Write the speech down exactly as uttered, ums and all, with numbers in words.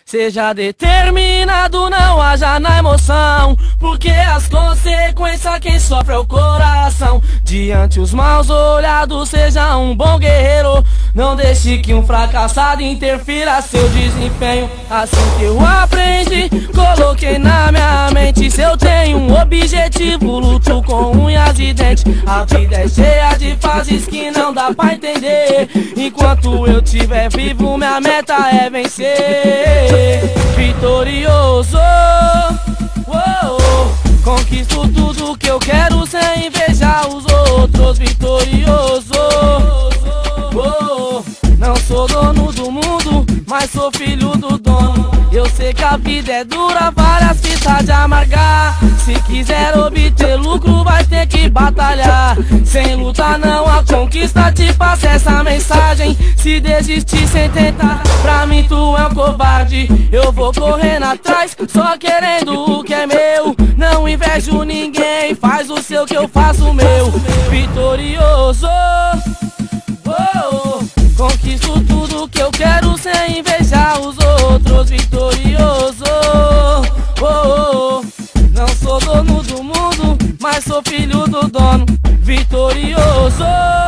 Seja determinado, não haja na emoção, porque as consequências quem sofre é o coração. Diante os maus olhados, seja um bom guerreiro. Não deixe que um fracassado interfira seu desempenho. Assim que eu aprendi, coloquei na minha mente: se eu tenho um objetivo, luto com unhas e dentes. A vida é cheia de fases que não dá pra entender. Enquanto eu estiver vivo, minha meta é vencer. Vitorioso, oh, oh. Conquisto tudo que eu quero sem invejar os outros. Vitorioso, oh, oh. Não sou dono do mundo, mas sou filho do dono. Eu sei que a vida é dura, várias fitas de amargar. Se quiser obter lucro, vai ter que batalhar. Sem luta não há conquista, te passa essa mensagem. Se desistir sem tentar, pra mim tu é um covarde. Eu vou correndo atrás, só querendo o que é meu. Não invejo ninguém, faz o seu que eu faço o meu. Vitorioso, oh, oh. Conquisto tudo que eu quero sem invejar os outros. Vitorioso, oh, oh, oh. Não sou dono do mundo, mas sou filho do dono. Vitorioso.